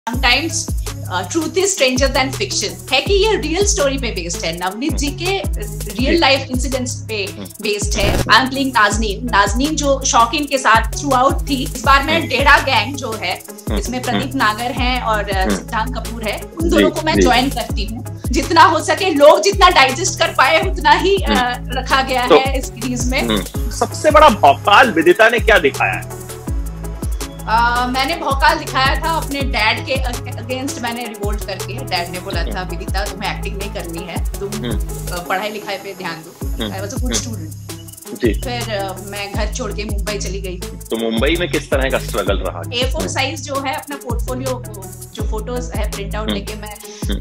Sometimes truth is stranger than fiction है कि ये रियल स्टोरी पे बेस्ड है, नवनीत जी के रियल लाइफ इंसिडेंट्स पे बेस्ड है। I am playing Nazneen. Nazneen जो शौकीन के साथ थ्रू आउट थी। इस बार मैं डेढ़ा गैंग जो है, इसमें प्रदीप नागर हैं और सिद्धांत कपूर है, उन दोनों को मैं ज्वाइन करती हूँ। जितना हो सके लोग जितना डाइजेस्ट कर पाए उतना ही रखा गया है इस सीरीज में। सबसे बड़ा भौकाल विदिता ने क्या दिखाया है? मैंने भौकाल दिखाया था अपने डैड के अगेंस्ट। मैंने रिवोल्ट करके, डैड ने बोला था विदिता तुम्हें एक्टिंग नहीं करनी है, तुम पढ़ाई लिखाई पे ध्यान दो। I was a good student. फिर मैं घर छोड़ के मुंबई चली गई। तो मुंबई में किस तरह का स्ट्रगल रहा? A4 साइज जो है अपना पोर्टफोलियो, जो फोटोज है प्रिंट आउट लेके मैं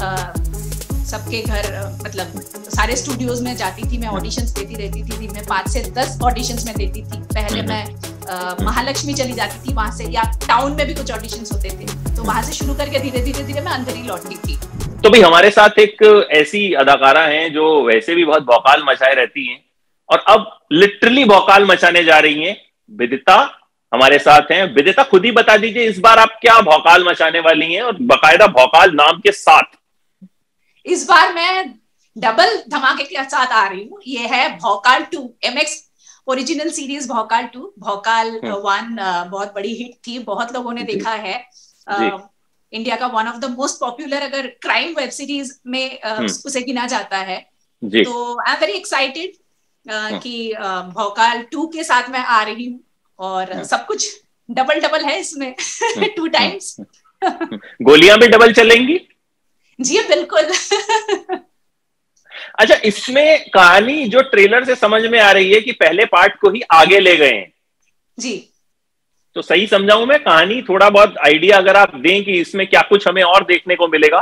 सबके घर, मतलब सारे स्टूडियोज में जाती थी। मैं ऑडिशंस देती रहती थी। मैं 5 से 10 ऑडिशंस में देती थी। पहले मैं महालक्ष्मी चली जाती थी वहां से, या टाउन में भी कुछ ऑडिशंस होते थे, तो वहां से शुरू करके धीरे धीरे मैं अंदर ही लौटती थी। तो भी हमारे साथ एक ऐसी अदाकारा हैं जो वैसे भी बहुत भौकाल मचाए रहती हैं और अब लिटरली भौकाल मचाने जा रही हैं। विदिता हमारे साथ हैं। विदिता, खुद ही बता दीजिए इस बार आप क्या भौकाल मचाने वाली हैं, और बकायदा भौकाल नाम के साथ। इस बार मैं डबल धमाके के साथ आ रही हूँ। ये है भौकाल 2, MX ओरिजिनल सीरीज भौकाल 2। भौकाल 1 बहुत बड़ी हिट थी, बहुत लोगों ने देखा है। इंडिया का one of the most popular अगर क्राइम वेब सीरीज में उसे गिना जाता है। तो आई एम वेरी एक्साइटेड कि भौकाल 2 के साथ मैं आ रही हूँ, और सब कुछ डबल डबल है इसमें 2 टाइम्स। गोलियां भी डबल चलेंगी? जी बिल्कुल। अच्छा, इसमें कहानी जो ट्रेलर से समझ में आ रही है कि पहले पार्ट को ही आगे ले गए हैं जी। तो सही समझाऊं मैं? कहानी थोड़ा बहुत आइडिया अगर आप दें कि इसमें क्या कुछ हमें और देखने को मिलेगा।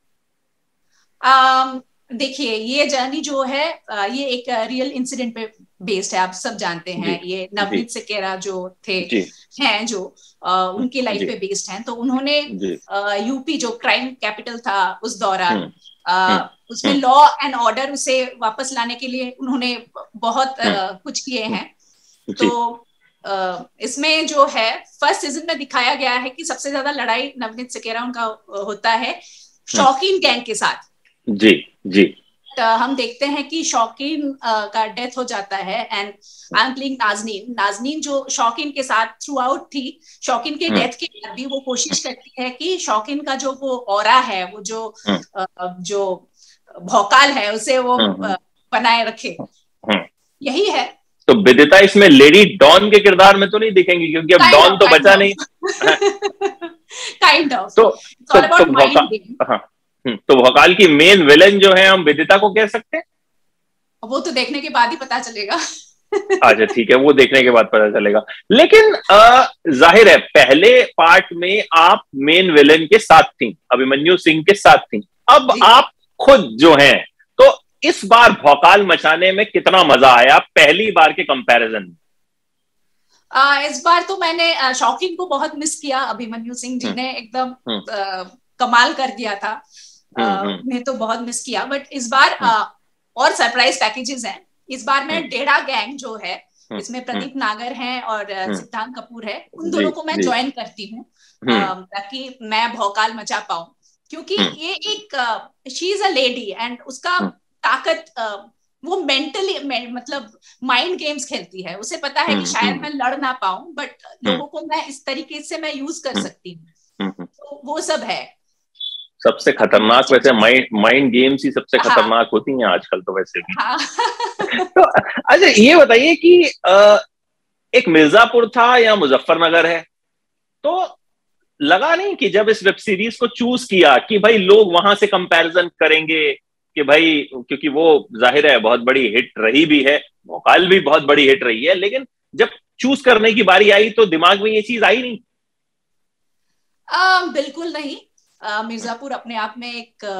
देखिए, ये जर्नी जो है ये एक रियल इंसिडेंट पे बेस्ड है। आप सब जानते हैं ये नवनीत सिकेरा जो थे हैं, जो उनके लाइफ पे बेस्ड हैं। तो उन्होंने यूपी जो क्राइम कैपिटल था उस दौरान, उसमें लॉ एंड ऑर्डर उसे वापस लाने के लिए उन्होंने बहुत कुछ किए हैं। तो इसमें जो है फर्स्ट सीजन में दिखाया गया है कि सबसे ज्यादा लड़ाई नवनीत सिकेरा उनका होता है शौकीन गैंग के साथ। जी जी। तो हम देखते हैं कि शौकीन का डेथ हो जाता है, and I am playing Nazneen. Nazneen जो शौकीन के साथ थ्रू आउट थी, शौकीन के डेथ के बाद भी वो कोशिश करती है कि शौकीन का जो वो ऑरा है, वो जो भौकाल है, उसे वो बनाए रखे। यही है। तो विदिता इसमें लेडी डॉन के किरदार में तो नहीं दिखेंगी, क्योंकि अब डॉन तो बचा नहीं। Kind of. तो भौकाल की मेन विलेन जो है हम विदिता को कह सकते हैं? वो तो देखने के बाद ही पता चलेगा। अच्छा ठीक है, वो देखने के बाद पता चलेगा। लेकिन जाहिर है पहले पार्ट में आप मेन विलेन के साथ थी, अभिमन्यु सिंह के साथ थी। अब आप खुद जो हैं, तो इस बार भौकाल मचाने में कितना मजा आया पहली बार के कंपैरिजन में? इस बार तो मैंने शौकीन को बहुत मिस किया। अभिमन्यु सिंह जी ने एकदम कमाल कर दिया था। मैं तो बहुत मिस किया। बट इस बार और सरप्राइज पैकेजेस हैं। इस बार मैं डेढ़ा गैंग जो है, इसमें प्रदीप नागर हैं और सिद्धांत कपूर है, उन दोनों को मैं ज्वाइन करती हूँ ताकि मैं भौकाल मचा पाऊं। क्योंकि ये एक she is a lady, and उसका ताकत वो मेंटली, मतलब माइंड गेम्स खेलती है। उसे पता है कि शायद मैं लड़ ना पाऊं, बट लोगों को मैं इस तरीके से मैं यूज कर सकती हूँ। तो वो सब है। सबसे खतरनाक वैसे माइंड गेम्स ही सबसे खतरनाक होती हैं आजकल तो वैसे भी। तो अच्छा ये बताइए कि एक मिर्जापुर था या मुजफ्फरनगर है, तो लगा नहीं कि जब इस वेब सीरीज को चूज किया कि भाई लोग वहां से कंपैरिजन करेंगे कि भाई, क्योंकि वो जाहिर है बहुत बड़ी हिट रही भी है, भौकाल भी बहुत बड़ी हिट रही है, लेकिन जब चूज करने की बारी आई तो दिमाग में ये चीज आई नहीं? बिल्कुल नहीं। मिर्जापुर अपने आप में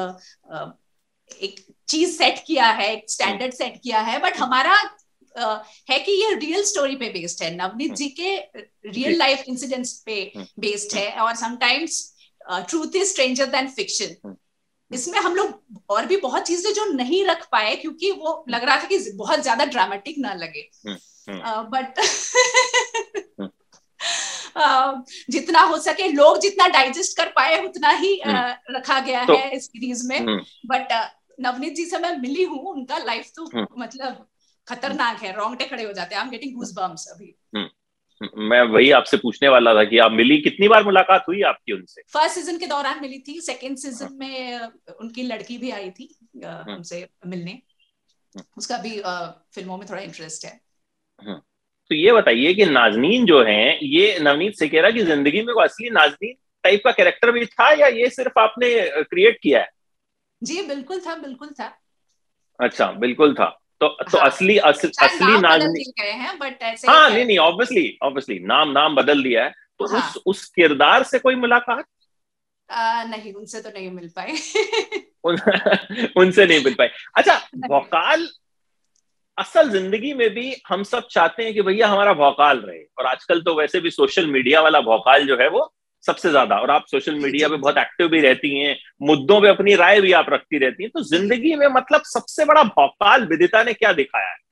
एक चीज सेट किया है, एक स्टैंडर्ड सेट किया है। बट हमारा है कि ये रियल स्टोरी पे बेस्ड है, नवनीत जी के रियल लाइफ इंसिडेंट्स पे बेस्ड है। और sometimes truth is stranger than fiction. इसमें हम लोग और भी बहुत चीजें जो नहीं रख पाए, क्योंकि वो लग रहा था कि बहुत ज्यादा ड्रामेटिक ना लगे। जितना हो सके लोग जितना डाइजेस्ट कर पाए उतना ही रखा गया है इस सीरीज में। बट नवनीत जी से मैं मिली हूँ, उनका लाइफ तो मतलब खतरनाक है, रोंगटे खड़े हो जाते हैं। आई एम गेटिंग गूज़बम्प्स अभी। मैं वही आपसे पूछने वाला था कि आप मिली, कितनी बार मुलाकात हुई आपकी उनसे? फर्स्ट सीजन के दौरान मिली थी, सेकंड सीजन में उनकी लड़की भी आई थी हमसे मिलने, उसका भी फिल्मों में थोड़ा इंटरेस्ट है। तो ये बताइए कि नाज़नीन जो है, ये नवनीत सेकेरा की जिंदगी में कोई असली नाज़नीन टाइप का कैरेक्टर भी था या ये सिर्फ आपने क्रिएट किया है? जी बिल्कुल था, बिल्कुल था। अच्छा, बिल्कुल था। तो हाँ, असली नाज़नीन गए हैं बट ऐसे। हाँ, नहीं, ऑब्वियसली नाम बदल दिया है। तो हाँ, उस किरदार से कोई मुलाकात? नहीं, उनसे तो नहीं मिल पाए। उनसे नहीं मिल पाए। अच्छा, भौकाल असल जिंदगी में भी हम सब चाहते हैं कि भैया हमारा भौकाल रहे, और आजकल तो वैसे भी सोशल मीडिया वाला भौकाल जो है वो सबसे ज्यादा, और आप सोशल मीडिया पे बहुत एक्टिव भी रहती हैं, मुद्दों पे अपनी राय भी आप रखती रहती हैं, तो जिंदगी में मतलब सबसे बड़ा भौकाल विदिता ने क्या दिखाया है?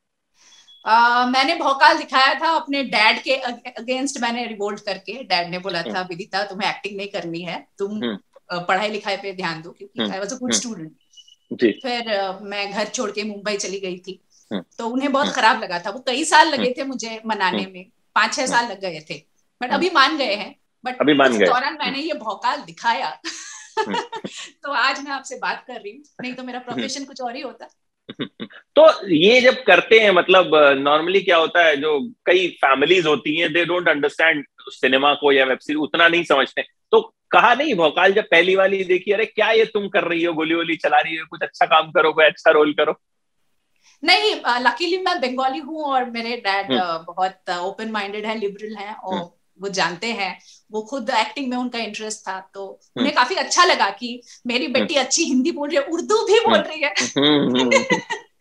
मैंने भौकाल दिखाया था अपने डैड के अगेंस्ट। मैंने रिवोल्ट करके, डैड ने बोला था विदिता तुम्हें एक्टिंग नहीं करनी है, तुम पढ़ाई लिखाई पे ध्यान दो, क्योंकि I was a good student. फिर मैं घर छोड़ के मुंबई चली गई थी, तो उन्हें बहुत खराब लगा था। वो कई साल लगे थे मुझे मनाने में, 5-6 साल लग गए थे, बट अभी मान गए हैं। बट उस दौरान मैंने ये भौकाल दिखाया तो आज मैं आपसे बात कर रही हूँ, नहीं तो मेरा प्रोफेशन कुछ और ही होता। तो ये जब करते हैं, मतलब नॉर्मली क्या होता है, जो कई फैमिलीज होती हैं दे डोंट अंडरस्टैंड सिनेमा को या वेब सीरीज, उतना नहीं समझते, तो कहा नहीं भौकाल जब पहली वाली देखी, अरे क्या ये तुम कर रही हो, गोली वोली चला रही हो, कुछ अच्छा काम करो, कोई अच्छा रोल करो? नहीं, लकीली मैं बंगाली हूँ और मेरे डैड बहुत ओपन माइंडेड है, लिबरल हैं, और वो जानते हैं, वो खुद एक्टिंग में उनका इंटरेस्ट था, तो उन्हें काफी अच्छा लगा कि मेरी बेटी अच्छी हिंदी बोल रही है, उर्दू भी बोल रही है।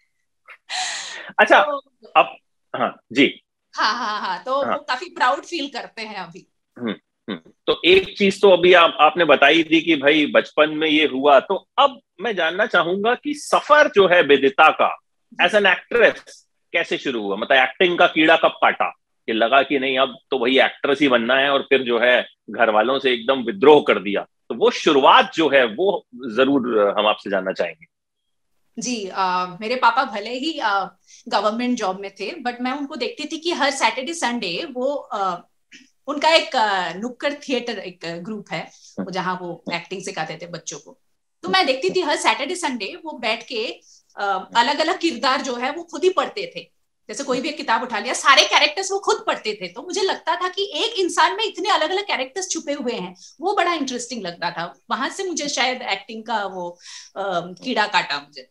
अच्छा, अब हाँ जी, हाँ, तो वो काफी प्राउड फील करते हैं अभी। तो एक चीज तो अभी आपने बताई थी कि भाई बचपन में ये हुआ, तो अब मैं जानना चाहूंगा कि सफर जो है विदिता का एज एन एक्ट्रेस कैसे शुरू हुआ? मतलब एक्टिंग का कीड़ा कब काटा कि लगा कि नहीं अब तो भाई एक्ट्रेस ही बनना है, और फिर जो है घर वालों से एकदम विद्रोह कर दिया, तो वो शुरुआत जो है वो जरूर हम आपसे जानना चाहेंगे। जी, मेरे पापा भले ही गवर्नमेंट जॉब में थे, बट मैं उनको देखती थी कि हर सैटरडे संडे वो उनका एक नुक्कड़ थिएटर एक ग्रुप है, जहाँ वो एक्टिंग सिखाते थे बच्चों को। तो मैं देखती थी हर सैटरडे संडे वो बैठ के अलग अलग किरदार जो है वो खुद ही पढ़ते थे। जैसे कोई भी एक किताब उठा लिया, सारे कैरेक्टर्स वो खुद पढ़ते थे, तो मुझे लगता था कि एक इंसान में इतने अलग अलग कैरेक्टर्स छुपे हुए हैं, वो बड़ा इंटरेस्टिंग लगता था। वहां से मुझे शायद एक्टिंग का वो कीड़ा काटा मुझे।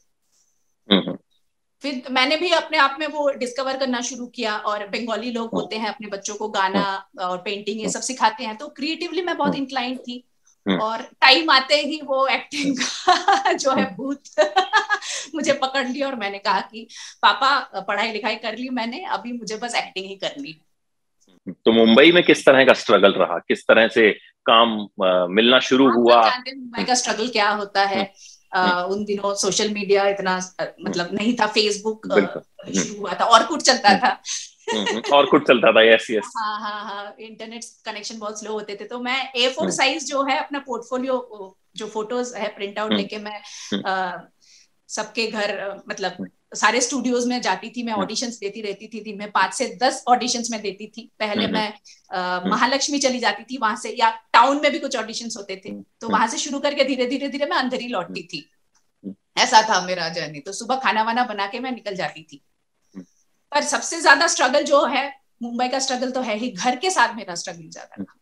फिर मैंने भी अपने आप में वो डिस्कवर करना शुरू किया, और बंगाली लोग होते हैं अपने बच्चों को गाना और पेंटिंग ये सब सिखाते हैं, तो क्रिएटिवली मैं बहुत इंक्लाइंड थी, और टाइम आते ही वो एक्टिंग का जो है भूत मुझे पकड़ लिया, और मैंने कहा कि पापा पढ़ाई लिखाई कर ली मैंने, अभी मुझे बस एक्टिंग ही करनी। तो मुंबई में किस तरह का स्ट्रगल रहा, किस तरह से काम मिलना शुरू हुआ? जानते हैं मुंबई का स्ट्रगल क्या होता है। उन दिनों सोशल मीडिया इतना मतलब नहीं था, फेसबुक शुरू हुआ था, और कुछ चलता था और कुछ चलता था, यस यस। हाँ, इंटरनेट कनेक्शन बहुत स्लो होते थे, तो मैं A4 साइज जो है अपना पोर्टफोलियो जो फोटोज है प्रिंट आउट लेके मैं सबके घर मतलब सारे स्टूडियोज में जाती थी, मैं ऑडिशंस देती रहती थी, दिन में 5 से 10 ऑडिशंस में देती थी। पहले मैं महालक्ष्मी चली जाती थी वहां से, या टाउन में भी कुछ ऑडिशंस होते थे, तो वहां से शुरू करके धीरे धीरे मैं अंदर ही लौटती थी। ऐसा था मेरा जर्नी। तो सुबह खाना वाना बना के मैं निकल जाती थी। पर सबसे ज्यादा स्ट्रगल जो है, मुंबई का स्ट्रगल तो है ही, घर के साथ मेरा स्ट्रगल ज्यादा था,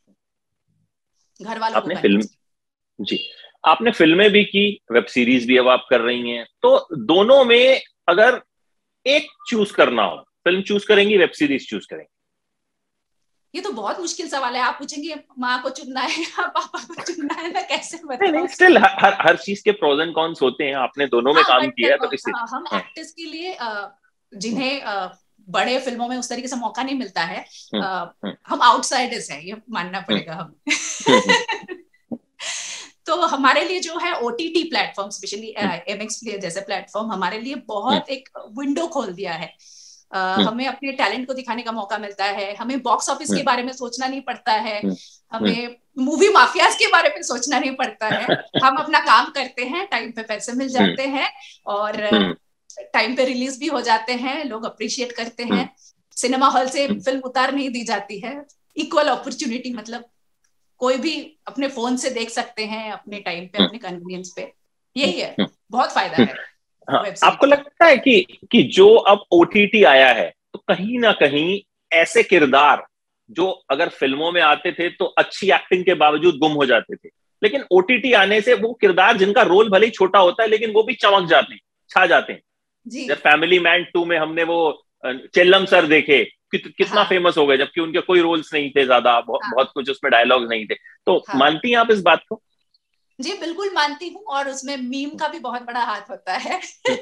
घर वालों को। जी, आपने फिल्में भी की, वेब सीरीज भी अब आप कर रही हैं, तो दोनों में अगर एक चूज करना हो, फिल्म चूज करेंगी, वेब सीरीज चूज करेंगी? ये तो बहुत मुश्किल सवाल है। आप पूछेंगे माँ को चुनना है या पापा को चुनना है, मैं कैसे बताऊं? नहीं, स्टिल हर चीज के प्रोज एंड कॉन्स होते हैं, आपने दोनों में काम किया है, तो इसलिए हम एक्टर्स के लिए जिन्हें बड़े फिल्मों में उस तरीके से मौका नहीं मिलता है, हम आउटसाइडर्स हैं, ये मानना पड़ेगा हमें। तो हमारे लिए जो है OTT platform, specially MX Player जैसे प्लेटफॉर्म हमारे लिए बहुत एक विंडो खोल दिया है। हमें अपने टैलेंट को दिखाने का मौका मिलता है, हमें बॉक्स ऑफिस के बारे में सोचना नहीं पड़ता है, हमें मूवी माफियाज के बारे में सोचना नहीं पड़ता है। हम अपना काम करते हैं, टाइम पे पैसे मिल जाते हैं और टाइम पे रिलीज भी हो जाते हैं, लोग अप्रिशिएट करते हैं। सिनेमा हॉल से फिल्म उतार नहीं दी जाती है, इक्वल अपॉर्चुनिटी, मतलब कोई भी अपने फोन से देख सकते हैं अपने टाइम पे, अपने कन्वीनियंस पे। यही है, बहुत फायदा है। हाँ, आपको लगता है कि जो अब ओटीटी आया है तो कहीं ना कहीं ऐसे किरदार जो अगर फिल्मों में आते थे तो अच्छी एक्टिंग के बावजूद गुम हो जाते थे, लेकिन ओटीटी आने से वो किरदार जिनका रोल भले ही छोटा होता है लेकिन वो भी चमक जाते हैं, छा जाते हैं। जब फैमिली मैन 2 में हमने वो चेल्लम सर देखे, कितना फेमस हो गए, जबकि उनके कोई रोल्स नहीं थे ज्यादा, बहुत कुछ उसमें डायलॉग नहीं थे। तो मानती हैं आप इस बात को? जी बिल्कुल मानती हूँ, और उसमें मीम का भी बहुत बड़ा हाथ होता है।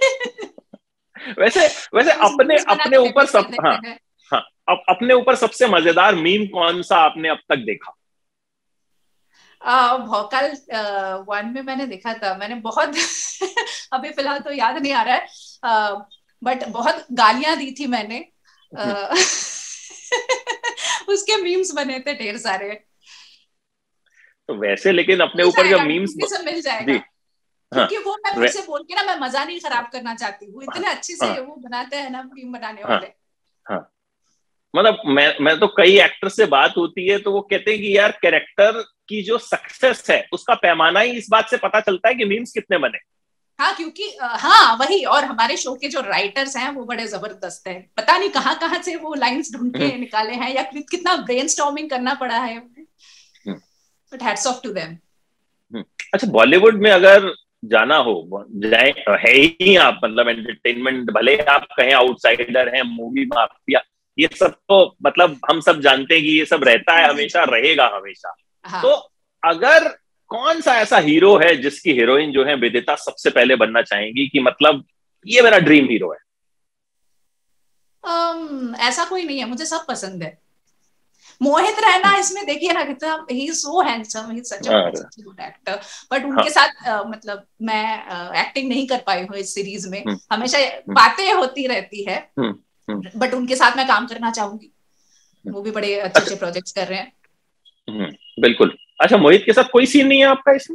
वैसे अपने ऊपर सब, हाँ, अपने ऊपर सबसे मजेदार मीम कौन सा आपने अब तक देखा? भोकाल 1 में मैंने देखा था, मैंने बहुत अभी फिलहाल तो याद नहीं आ रहा है, बट बहुत गालियां दी थी मैंने। उसके मीम्स बने थे ढेर सारे। तो वैसे लेकिन अपने ऊपर जब मीम्स मिल जाएगा, क्योंकि वो मैं फिर से बोल के ना, मैं मजा नहीं खराब करना चाहती हूँ, इतने अच्छे से वो बनाते हैं ना मीम बनाने वाले। मतलब मैं तो कई एक्टर से बात होती है तो वो कहते हैं कि यार कैरेक्टर की जो सक्सेस है उसका पैमाना ही इस बात से पता चलता है कि मीम्स कितने बने। हाँ, क्योंकि हाँ वही, और हमारे शो के जो राइटर्स हैं वो बड़े जबरदस्त हैं, पता नहीं कहाँ कहाँ से वो लाइंस ढूंढ के निकाले हैं, या कितना ब्रेनस्टॉर्मिंग करना पड़ा है, but hats off to them. अच्छा, बॉलीवुड में अगर जाना हो, जाए है ही आप, मतलब एंटरटेनमेंट, भले आप कहें आउटसाइडर हैं, मूवी माफिया, ये सब तो मतलब हम सब जानते हैं कि ये सब रहता है, हमेशा रहेगा हमेशा। हाँ। तो अगर कौन सा ऐसा हीरो है जिसकी हीरोइन जो है विदिता सबसे पहले बनना चाहेंगी कि मतलब ये मेरा ड्रीम हीरो है? ऐसा कोई नहीं है, मुझे सब पसंद है। मोहित रैना इसमें देखिए ना, कितना ही सो हैंडसम, ही such a good actor, but उनके साथ मतलब मैं एक्टिंग नहीं कर पाई हूँ इस सीरीज में, हमेशा बातें होती रहती है, बट उनके साथ मैं काम करना चाहूंगी, वो भी बड़े अच्छे अच्छे प्रोजेक्ट्स कर रहे हैं। बिल्कुल। अच्छा, मोहित के साथ कोई सीन नहीं है आपका इसमें?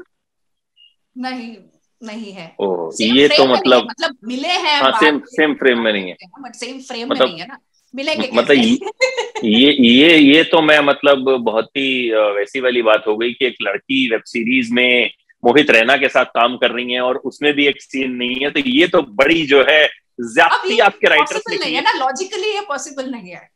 नहीं है। ये तो मतलब मिले हैं, हाँ, सेम फ्रेम में नहीं है, बट सेम फ्रेम में नहीं है ना, मिलेंगे मतलब कैसे? ये तो मैं मतलब बहुत ही वैसी वाली बात हो गई कि एक लड़की वेब सीरीज में मोहित रैना के साथ काम कर रही है और उसमें भी एक सीन नहीं है, तो ये तो बड़ी जो है ज्यादती आपके राइटर्स ने की है ना, लॉजिकली ये पॉसिबल नहीं है।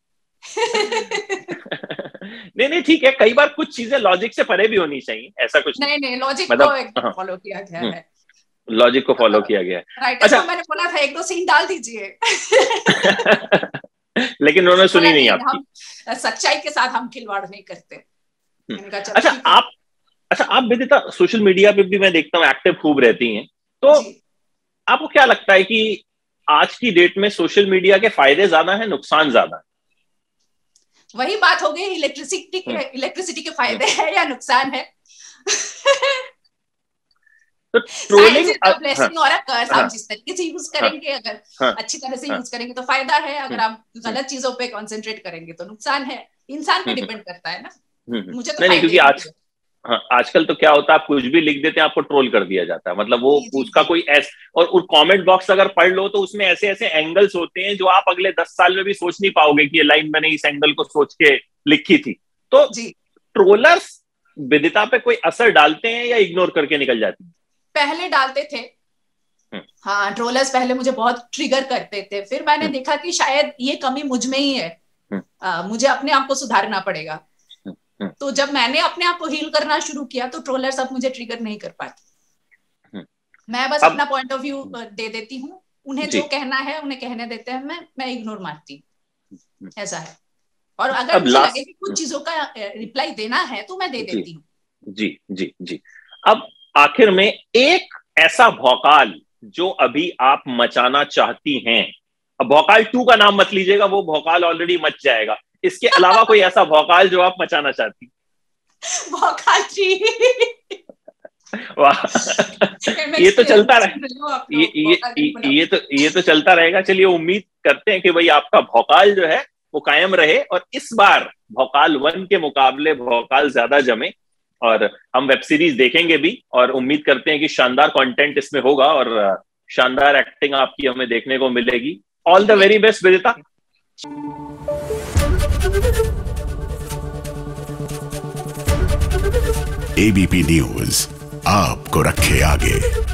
नहीं ठीक है, कई बार कुछ चीजें लॉजिक से परे भी होनी चाहिए, ऐसा कुछ नहीं, लॉजिक को फॉलो किया गया है, लॉजिक को फॉलो किया गया है। अच्छा, मैंने बोला था 1-2 सीन डाल दीजिए। लेकिन उन्होंने सुनी नहीं आपकी। हम सच्चाई के साथ हम खिलवाड़ नहीं करते। अच्छा आप विदिता सोशल मीडिया पे भी मैं देखता हूँ एक्टिव खूब रहती हैं, तो आपको क्या लगता है कि आज की डेट में सोशल मीडिया के फायदे ज्यादा हैं, नुकसान ज्यादा है? वही बात हो गई, इलेक्ट्रिसिटी के फायदे हैं या नुकसान है? तो ट्रोलिंग ब्लेसिंग और कर्स, आप जिस तरीके से यूज करेंगे, अगर अच्छी तरह से यूज करेंगे तो फायदा है, अगर आप गलत चीजों पे कंसंट्रेट करेंगे तो नुकसान है। इंसान पे डिपेंड करता है ना। मुझे तो नहीं, क्योंकि आजकल तो क्या होता है, आप कुछ भी लिख देते हैं, आपको ट्रोल कर दिया जाता है, मतलब वो उसका कोई और कमेंट बॉक्स अगर पढ़ लो तो उसमें ऐसे ऐसे एंगल्स होते हैं जो आप अगले 10 साल में भी सोच नहीं पाओगे कि ये लाइन मैंने इस एंगल को सोच के लिखी थी। तो ट्रोलर्स विदिता पे कोई असर डालते हैं या इग्नोर करके निकल जाती है? पहले डालते थे, हाँ, ट्रोलर्स पहले मुझे बहुत ट्रिगर करते थे, फिर मैंने देखा कि शायद ये कमी मुझ में ही है, मुझे अपने आप को सुधारना पड़ेगा। तो जब मैंने अपने आप को हील करना शुरू किया तो ट्रोलर्स अब मुझे ट्रिगर नहीं कर पाते। मैं बस अपना पॉइंट ऑफ व्यू दे देती हूँ, उन्हें जो कहना है उन्हें कहने देते हैं, मैं इग्नोर मारती हूँ, ऐसा है। और अगर मुझे लगे कि कुछ चीजों का रिप्लाई देना है तो मैं दे देती हूँ। जी। अब आखिर में एक ऐसा भौकाल जो अभी आप मचाना चाहती हैं, अब भौकाल 2 का नाम मत लीजिएगा, वो भौकाल ऑलरेडी मच जाएगा, इसके अलावा कोई ऐसा भौकाल जो आप मचाना चाहती? भौकाल 3। वाह। ये तो चलता रहे, ये तो चलता रहेगा। चलिए उम्मीद करते हैं कि भाई आपका भौकाल जो है वो कायम रहे, और इस बार भौकाल 1 के मुकाबले भौकाल ज्यादा जमे, और हम वेब सीरीज देखेंगे भी, और उम्मीद करते हैं कि शानदार कंटेंट इसमें होगा और शानदार एक्टिंग आपकी हमें देखने को मिलेगी। All the very best Vidita. ABP news आपको रखे आगे।